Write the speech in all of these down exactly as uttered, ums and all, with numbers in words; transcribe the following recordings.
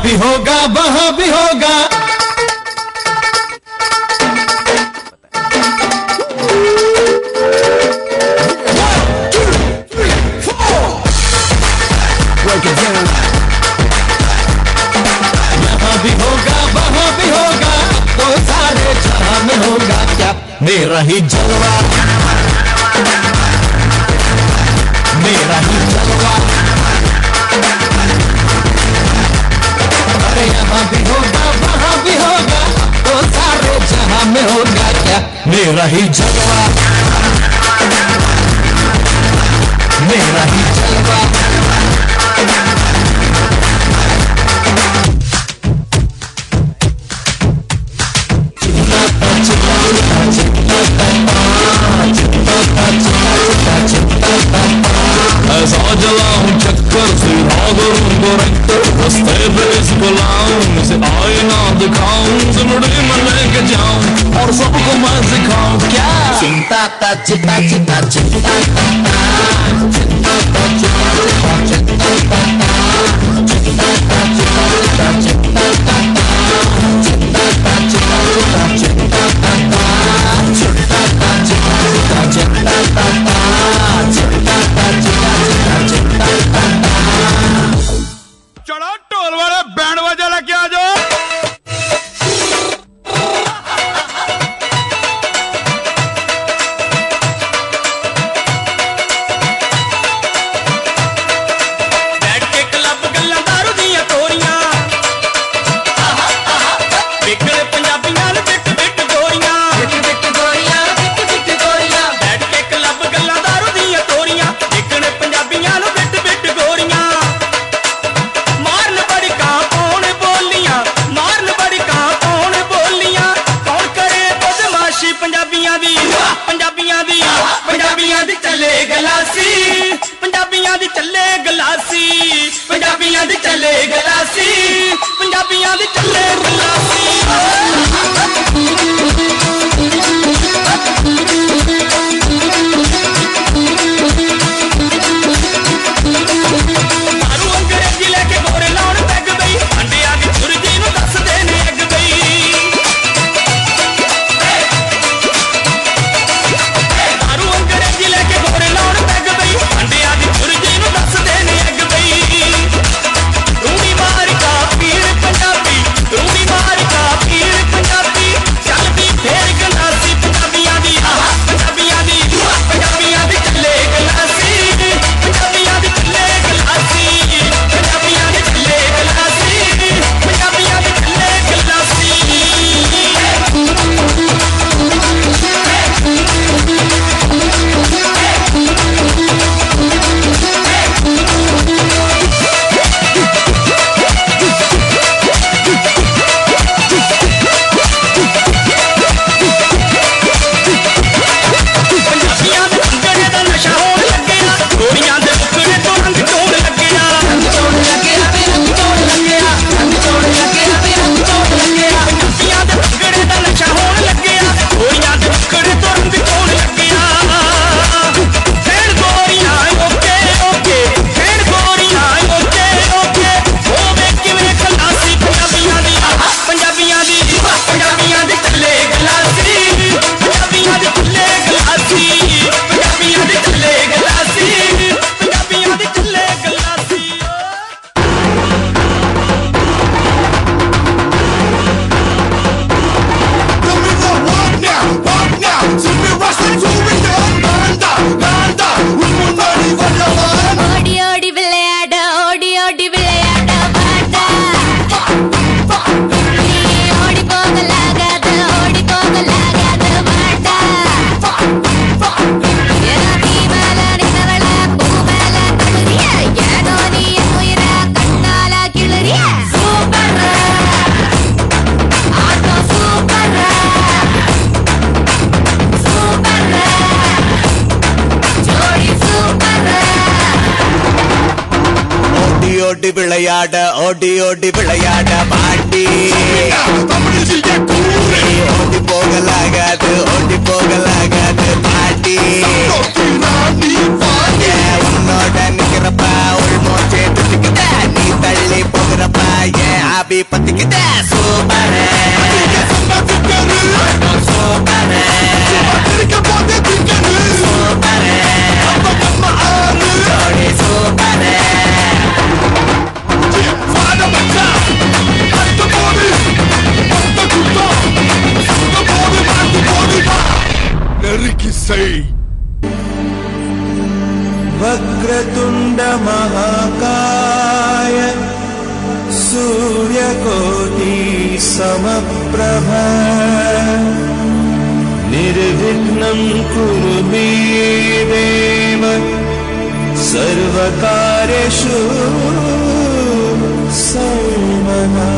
भी होगा वहां भी होगा। यहाँ भी होगा वहां भी होगा, तो सारे जहां में होगा क्या मेरा ही जलवा, मेरा ही जलवा। अरे यहाँ भी होगा वहां भी होगा, तो सारे जहां में होगा क्या मेरा ही जलवा, मेरा ही जलवा। ऐसा जलाऊं चक्कर से भागरूं गोरखतर, रस्ते पे इसको लाऊं, इसे आईना दिखाऊं, सिमड़ी में लेके जाऊं और सबको मैं सिखाऊं क्या चिंता ता चिंता चिंता चिंता चलो ढोल वाले बैंड बजा लेके आ जाओ। बैठ के क्लब गल्ला दारू दियां तोरियां, बिकड़े पंजाबियां ने बिट बिट गोरियां, बिट बिट गोरियां, बिट बिट गोरियां। बैठ के क्लब गल्ला दारू दियां तोरियां, बिकड़े पंजाबियां ने बिट बिट गोरियां। मारन बड़ी कां कौन बोलियां, मारन बड़ी कां कौन बोलियां, कौन करे बदमाशी पंजाबियां दी, पंजाबियां दी, पंजाबियां दी चले गलासी, पंजाबियां दी चले गलासी, पंजाबियां दी चले गलासी, पंजाबियां दी चले गलासी। दारू अंग्रेजी लेके गोरे लाउन पैग बई, अंडिया दी सुरजी नूं दस देने अग बई। दारू अंग्रेजी लेके गोरे लाउन पैग बई, अंडिया दी सुरजी नूं दस देने अग बई। रूड़ी मार का पीर पंजाबी, रूड़ी मार का पीर पंजाबी, चलदी फेर गलासी पंजाबियां दी, पंजाबियां दी, पंजाबियां दी चले गलासी, पंजाबियां दी चले गलासी, पंजाबियां दी चले गलासी, पंजाबियां दी चले गलासी। पंजाबियां दे भंगड़े दा नशा होण लग्गिया, गोरियां दे मुखड़े तो रंग चोण लग्गिया, रंग चोण लग्गिया वे रंग चोण लग्गिया, रंग चोण लग्गिया वे रंग चोण लग्गिया। पंजाबियां दे भंगड़े दा नशा होण लग्गिया, गोरियां दे मुखड़े तो रंग चोण लग्गिया। खेड़ गोरियां ओके ओके, खेड़ गोरियां ओके ओके, होवे किवें खलासी पंजाबियां दी, पंजाबियां दी, पंजाबियां दी चले गलासी, पंजाबियां दी चले गलासी, पंजाबियां दी चले गलासी, पंजाबियां दी चले गलासी। Tell me the walk now, walk now. See me rushing to it down, ganda, ganda. With my money for your one. ஓடி ஓடி விளையாட ஓடி ஓடி விளையாட பாட்டா, நீ ஓடி போகலாகாது ஓடி போகலாகாது பாட்டா. ஏதோ தீ மேல நின்னவள பூ மேல குளிரிய, ஏதோ நீ என் உயிர கண்ணால கிளறிய. சூப்பர் ஆட்டோ சூப்பர், சூப்பர் ஜோடி சூப்பர். ஓடி ஓடி விளையாட ஓடி ஓடி விளையாட பாட்டி, Somebody see that cool. ஓடி போகலாகாது ஓடி போகலாகாது பாட்டி. No, not me, fun. ஏன் உன்னோட நிக்கிறப்ப உள்மோச்சே துடிக்குதா, நீ தள்ளி போகிறப்ப ஏன் वक्रतुण्ड महाकाय सूर्यकोटि समप्रभ निर्विघ्नं कुरु मे देव सर्वकार्येषु सर्वदा।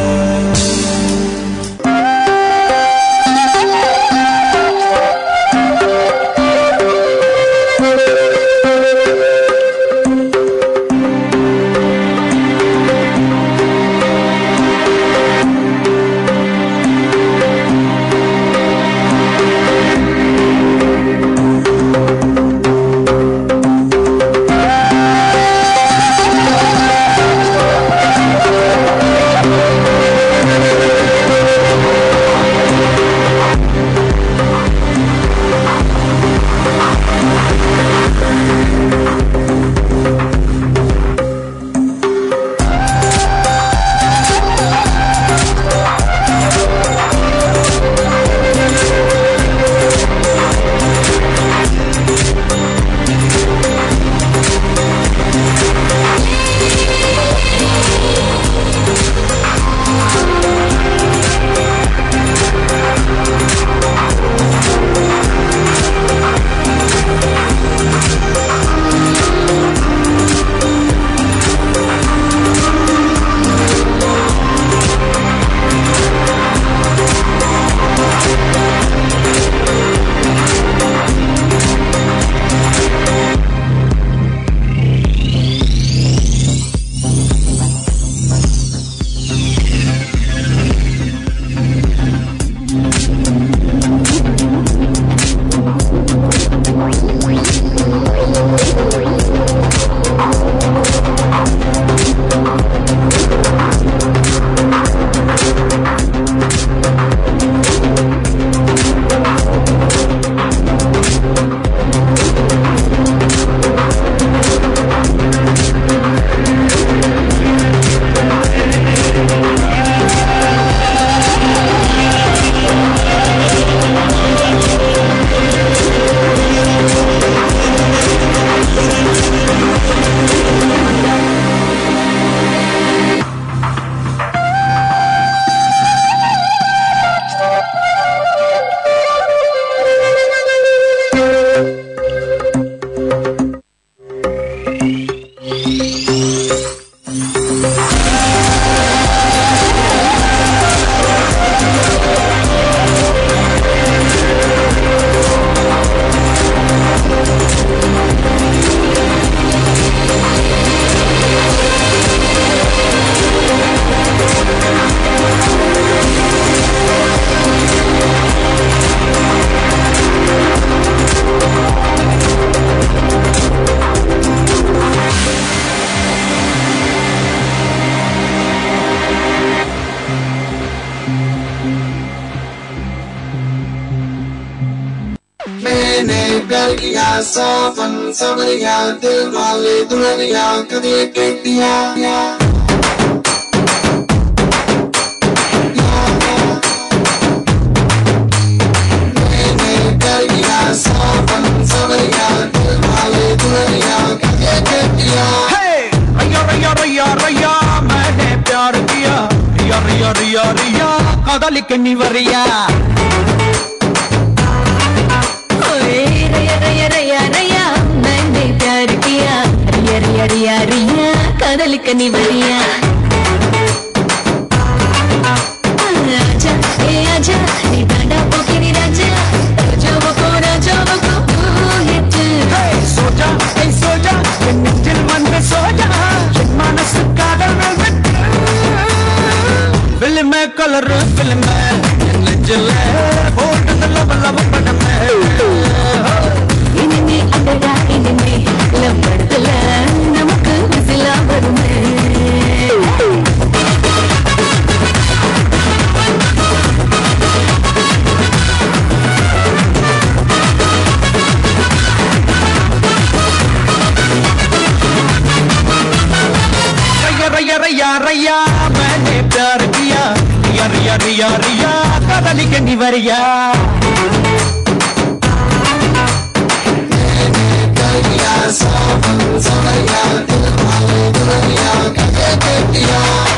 Belgia, Sofan, Samaria, Del Valle, Duraria, Kadir, Ketia, Belgia, Sofan, Samaria, Del Valle, Duraria, Kadir, Ketia. Hey, Raya, Raya, Raya, Raya, मैंने प्यार किया, रिया, रिया, रिया, रिया, कादल कन्नी वरिया. रिया रिया रिया कादल कनी वरिया आजा ए आजा नी डांडा पोखरी राजा राजा वो राजा वो हिट Hey, सोजा, hey सोजा, ये दिल मन में सोजा, ये मानस कादल में विट. फिल्म में कलर फिल्म में लज्जले, बोल्ड लब लब पड़ में. इन्हें अंदरा इन्हें लबड़ला नमक विजिला बरमे. रैया रैया रैया मैंने प्यार किया, रिया रिया रिया रिया कादल कन्नी वरिया. Belgia, Sofan, सवरिया दिल वाले दुल्हनिया कहे बेटिया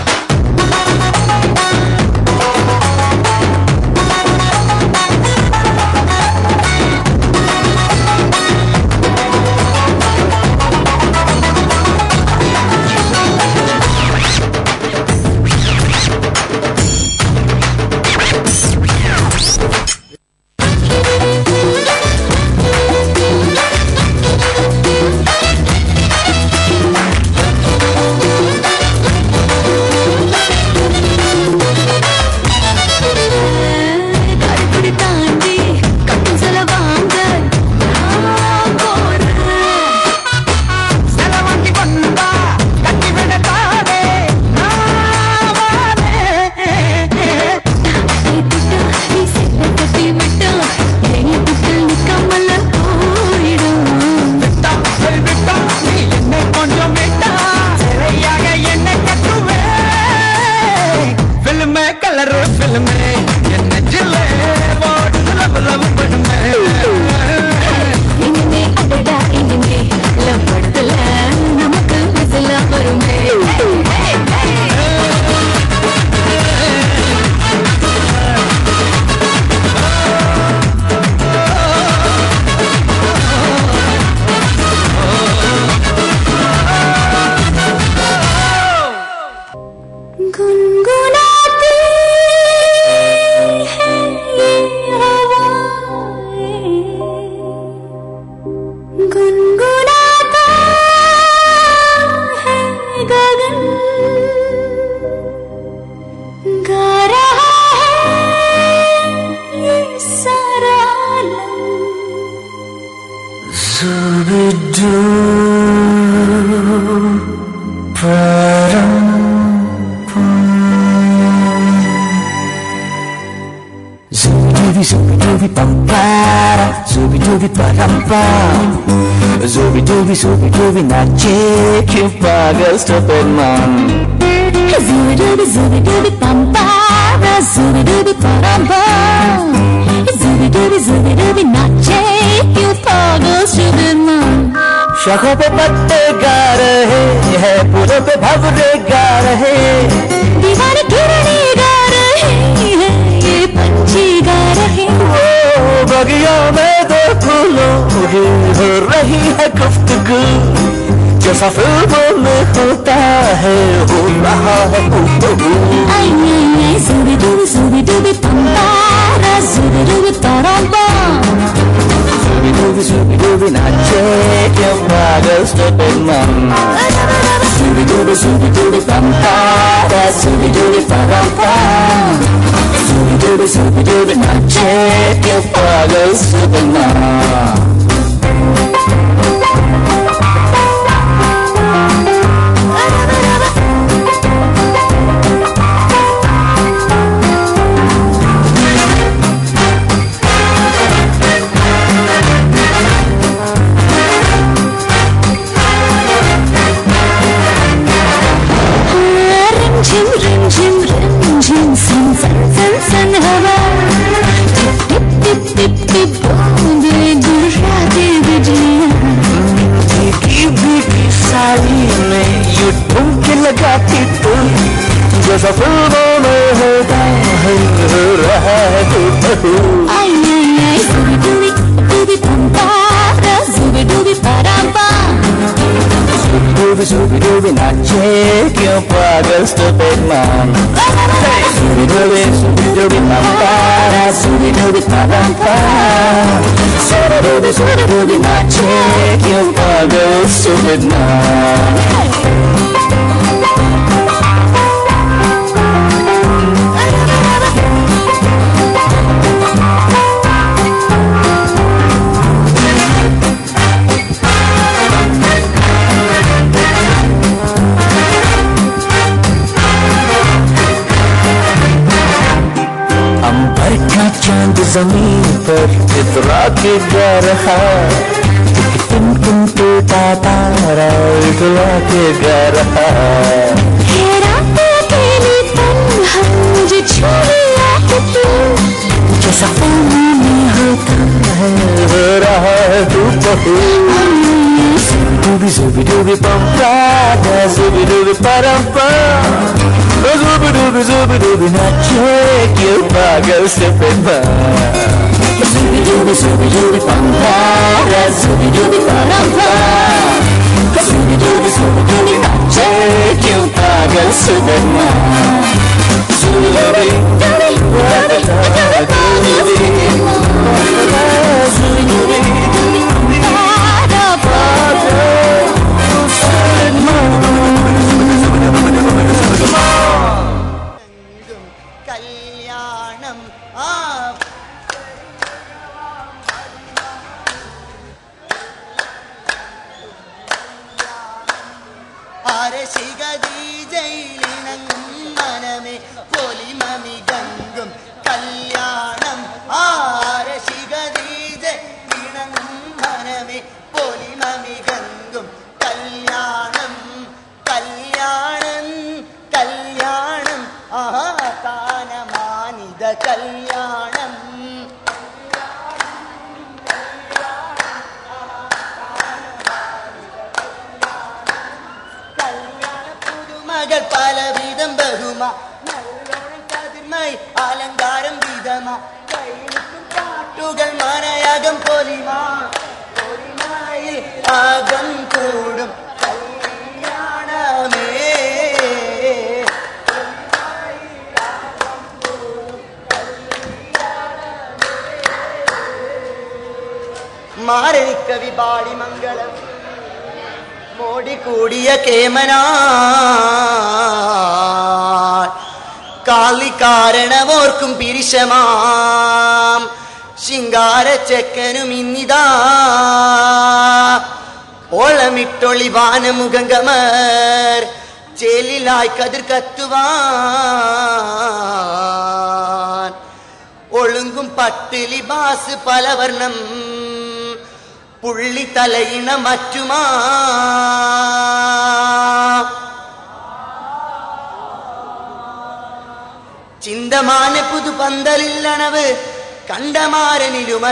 Zooby Zooby Dooby nache kyun pagal stupid man Zooby Dooby Zooby Dooby pampara Zooby Dooby parambam Zooby Dooby Zooby Dooby nache kyun pagal stupid man शाखों पे पत्ते गा रहे हैं फूलों पे भंवरे गा रहे दीवाने किरणे गा रहे हैं ये पंछी गा रहे ओ बगिया में दो फूलों की हो रही है गुफ्तगू जैसा फिल्मों में होता है हो रहा है आई आई आई Zooby Dooby Zooby Dooby pampara Zooby Dooby parambam Zooby Dooby Zooby Dooby nache kyun pagal stupid man Zooby Dooby Zooby Dooby pampara Zooby Dooby parambam Zooby Dooby Zooby Dooby nache kyun pagal stupid man Rim rim rim rim rim san san san san हवा टिप टिप टिप टिप बूंदे गुजराती बिजलियाँ भीगी भीगी साड़ी में यूं ठुमके लगाती तू जैसा फिल्मों में होता है हो रहा है तू आई आई आई Zooby Dooby Dooby pampara Zooby Dooby parambam Zooby Dooby Zooby Dooby nache kyun pagal stupid man Zooby Dooby Zooby Dooby pampara Zooby Dooby parambam Zooby Dooby Zooby Dooby nache kyun pagal stupid man चांद जमीन पर इतरा के गा रहा Tim Tim टूटा तारा इतरा के गा रहा अकेली तन्हा मुझे छू लिया है तू जैसा फिल्म में होता है हो रहा है तू बहू dooby zooby dooby bum da zooby dooby pa-dum-pa. Zooby dooby zooby dooby nache que eu pago sempre mais. Zooby dooby zooby dooby bum da zooby dooby pa-dum-pa. Zooby dooby zooby dooby nache que eu pago sempre mais. Zooby dooby dooby dooby zooby dooby dooby pa-dum-pa. കല്യാണം ആ അരശികദീജയിലിണങ്ങും മനമേ പൊലിമമി ഗംഗും കല്യാണം ആരശികദീജയിലിണങ്ങും മനമേ പൊലിമമി ഗംഗും കല്യാണം കല്യാണം കല്യാണം ആഹാ താനമാനിത കല്യാണം കല്യാണ പുതുമകൾ പലവിധം ബഹുമ നല്ലോണം കതിർമായി അലങ്കാരം വിധമ കൈനിക്കും പാട്ടുകൾ മനയകം പൊലിമ പൊലിമയിൽ അകം കൂടും കല്യാണമേ മാരണിക്കവി ബാടി മംഗളം മോടി കൂടിയ കേമനാ കാളി കാരണമോർക്കും പിരിശമാം ശിങ്കാര ചെക്കനും ഇന്നിതാ ഓളമിട്ടൊളി വാനമുഖങ്കമർ ചേലിലായി കതിർ കത്തുവാൻ ഒളുങ്കും പട്ട് ലിബാസ് പലവർണം പുള്ളി തലയിണ മറ്റുമാ ചിന്തമാന പുതു പന്തലില്ലണവ് കണ്ടമാരനിലും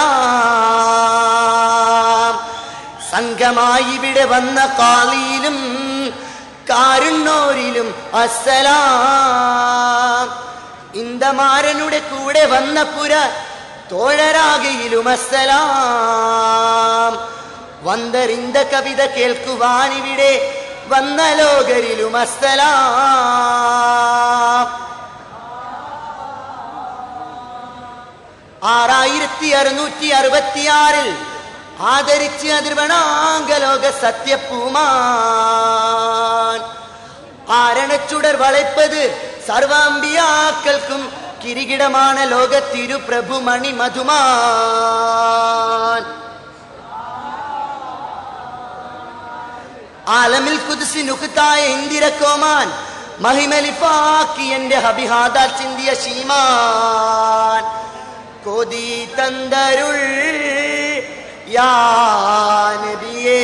അസ്സലാം സംഘമായി ഇവിടെ വന്ന കാളിയിലും കാരുണ്ണോരിലും അസ്സലാം ഇന്ദമാരനുടെ കൂടെ വന്ന പുര തോഴരാകയിലും അസ്സലാം വന്തറിന്ത കവിത കേൾക്കുവാനിവിടെ വന്ന ലോകരിലും അസ്സലാം ആറായിരത്തി അറുന്നൂറ്റി അറുപത്തിയാറിൽ ആദരിച്ച് അതിർവണാങ്കലോക സത്യപ്പൂമാൻ ആരണച്ചുടർ വളയ്പത് സർവാമ്പിയാക്കൾക്കും കിരീടമാണ് ലോകത്തിരു പ്രഭുമണി മധുമാൻ ആലമിൽ കുദ്സി നുഖ്തായ ഇന്ദിരക്കോമാൻ മഹിമലിഫാക്കി എന്റെ ഹബിഹാദാൽ ചിന്തിയ ശീമാൻ കൊതി തന്തരുൾ യാ നബിയേ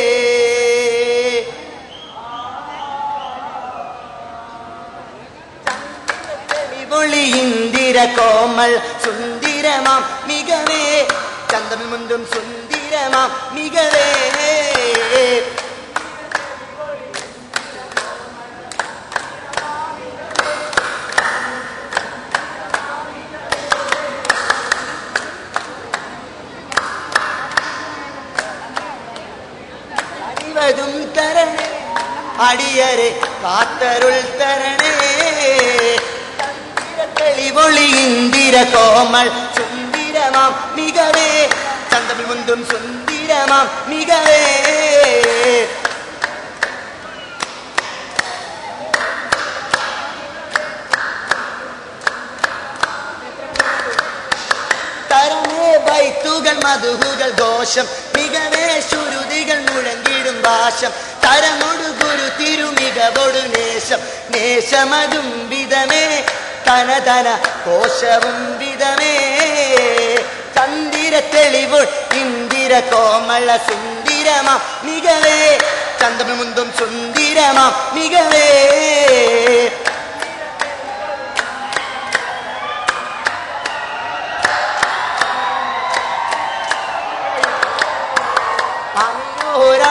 ഇന്ദിര കോമൾ സുന്ദരമാം മികവേ ചന്ദ്രൻ മുന്തും സുന്ദരമാം മികവേ അടിവതും തരണേ അടിയരെ കാത്തരുൾ തരണേ തെളിവൊളി ഇന്ദിര കോമൾ സുന്ദരമാം മികവേ ചന്ദ്രൻ മുന്തും സുന്ദരമാം മികവേ തരണേ ബൈത്തുകൾ മധുഹുകൾ ദോഷം മികവേ ശ്രുതികൾ മുഴങ്ങിടും ഭാഷം തരമൊടു ഗുരു തിരുമികവൊടു നേശം നേശമതും വിധമേ തന തന കോശവും വിധമേ ചന്ദിര തെളിവുൾ ഇന്ദിര കോമള സുന്ദരമാം മികവേ ചന്ദ്രൻ മുന്തും സുന്ദരമാം മികവേ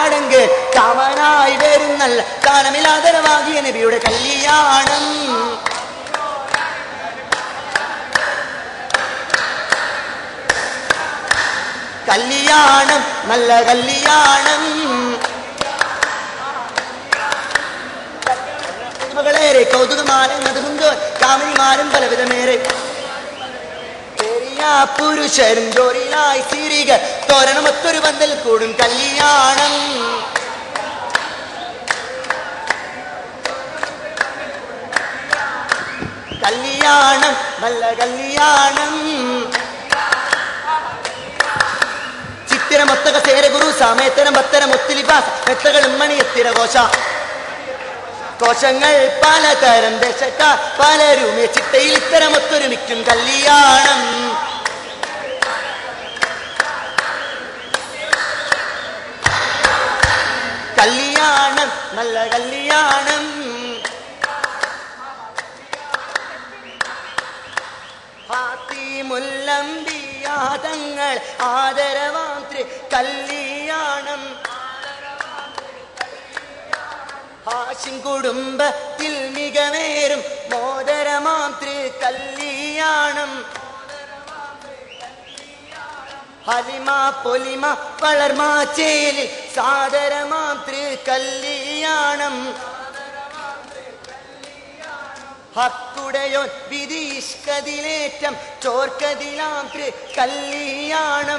ചാടങ്ക് കാമനായി വരുന്നല്ല കാലമില്ലാതരവാകിയ നബിയുടെ കല്യാണം. കല്യാണം നല്ല കല്യാണം മകളേറെ കൗതുകമാരെ മധുകുന്തോ കാമിനിമാരും പലവിധമേറെ പുരുഷരും ജോലിയായി സിരിക തോരണമൊത്തൊരു പന്തൽ കൂടും കല്യാണം. കല്യാണം നല്ല കല്യാണം ചിത്തിരമൊത്തക സേര ഗുരു സമേത്തരം ഭത്തരം ഒത്തിലിപാസ മെത്തകളും മണി എത്തിര കോശ കോശങ്ങൾ പലതരം ദേശക്കാർ പലരുമേ ചിട്ടയിൽ ഇത്തരമൊത്തൊരുമിക്കും കല്യാണം. കല്യാണം നല്ല കല്യാണം ഹാത്തിമുല്ലംബിയാതങ്ങൾ ആദരവാന്ത്രി കല്യാണം. ഹാഷിം കുടുംബത്തിൽ മികവേറും മോദരമാന്ത്രി കല്യാണം. ഹലിമ പൊലിമ വളർമാ ചേലി സാദരമാന്ത്രി കല്യാണം. ഹക്കുടയോൻ വിധീഷ്കതിലേറ്റം ചോർക്കതിലാന്ത്രി കല്യാണം.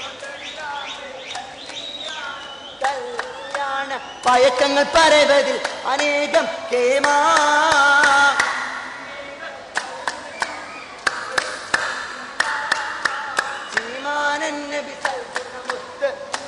കല്യാണ പയക്കങ്ങൾ പരവതിൽ അനേകം കേമാ ചീമാനൻ നബി സൽഗുണമുത്ത്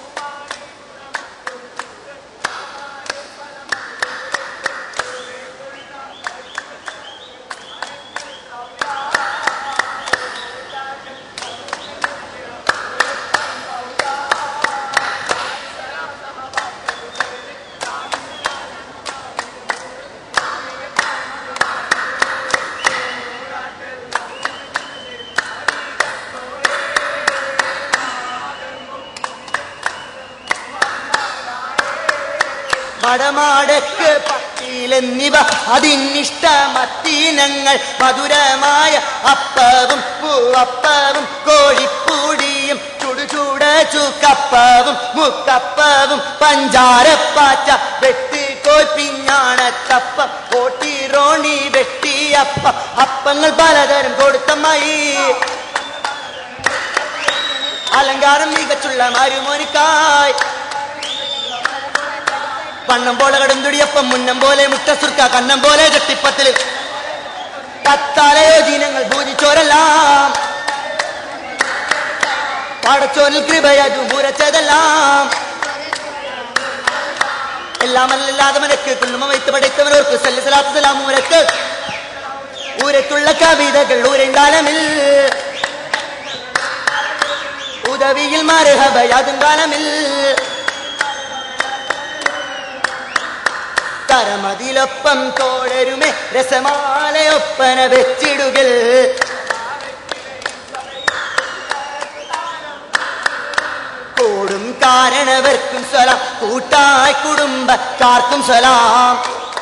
മടമാടക്ക് പത്തിയിലെന്നിവ അതിനിഷ്ടമത്തീനങ്ങൾ മധുരമായ അപ്പവും പൂവപ്പവും കോഴിപ്പൂടിയും ചുടുചൂട ചുക്കപ്പവും മുക്കപ്പവും പഞ്ചാരപ്പാച്ച വെട്ടിക്കോൽ പിഞ്ഞാണത്തപ്പം കോട്ടിറോണി വെട്ടിയപ്പം അപ്പങ്ങൾ പലതരം കൊടുത്തമ്മായി അലങ്കാരം മികച്ചുള്ള മരുമോനിക്കായി പണ്ണം പോലെ കടുംതുടിയപ്പം മുന്നം പോലെ മുട്ടസുർക്ക കന്നം പോലെ ചട്ടിപ്പത്തില് പത്താലയോ ജീനങ്ങൾ ഭൂജിച്ചോരെല്ലാം പാടച്ചോരിൽ കൃപയതു മുരച്ചതെല്ലാം എല്ലാം അല്ലാതെ മനക്ക് കുന്നുമ വൈത്ത് പടയ്ത്തവനോർക്ക് സല്ലസലാത്ത് സലാം ഊരക്ക് ഊരത്തുള്ള കവിതകൾ ഊരണ്ടാലമിൽ ഉദവിയിൽ മരഹബ യാതും കാലമിൽ തരമതിലൊപ്പം തോടരുമേ രസമാലയൊപ്പന വെച്ചിടുകൾ കൂടും കാരണവർക്കും സലാം കൂട്ടായി കുടുംബക്കാർക്കും സലാം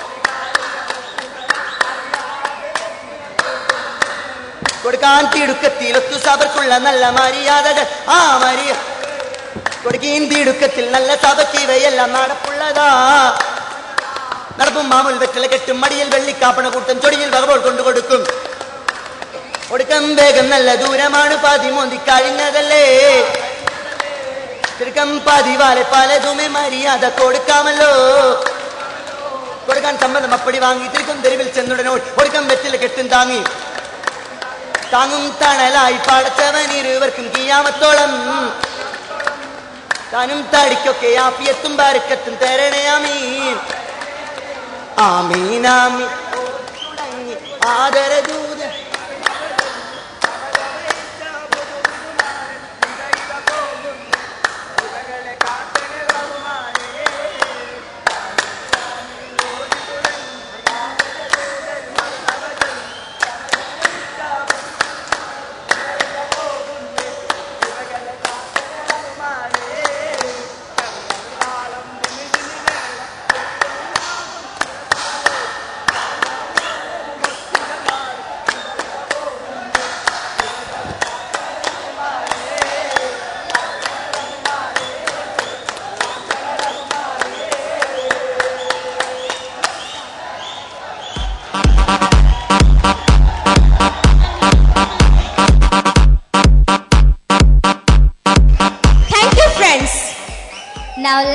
കൊടുക്കാൻ തിടുക്കത്തിൽ ഒത്തു സഭർക്കുള്ള നല്ല മര്യാദകൾ ആ മര്യ കൊടുക്കീൻ തിടുക്കത്തിൽ നല്ല സഭയ്ക്ക് ഇവയെല്ലാം നടപ്പുള്ളതാ നടപ്പും മാമുൽ വെറ്റല കെട്ടും മടിയിൽ വെള്ളിക്കാപ്പണ കൂട്ടം ചൊടിയിൽ വകപോൾ കൊണ്ടു കൊടുക്കും കൊടുക്കം വേഗം നല്ല ദൂരമാണ് പതിമോന്തി കഴിഞ്ഞതല്ലേ തിരുക്കം പതിവാലെ പലതുമേ മര്യാദ കൊടുക്കാമല്ലോ കൊടുക്കാൻ സമ്മതം അപ്പടി വാങ്ങി തിരിക്കും തെരുവിൽ ചെന്നുടനോട് കൊടുക്കം വെറ്റില കെട്ടും താങ്ങി താങ്ങും തണലായി പടച്ചവൻ ഇരുവർക്കും കിയാമത്തോളം താനും തടിക്കൊക്കെ ആഫിയത്തും ബരക്കത്തും തരണേ ആമീൻ ആമീൻ ആമീൻ തുടങ്ങി ആദരദൂത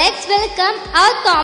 let's welcome our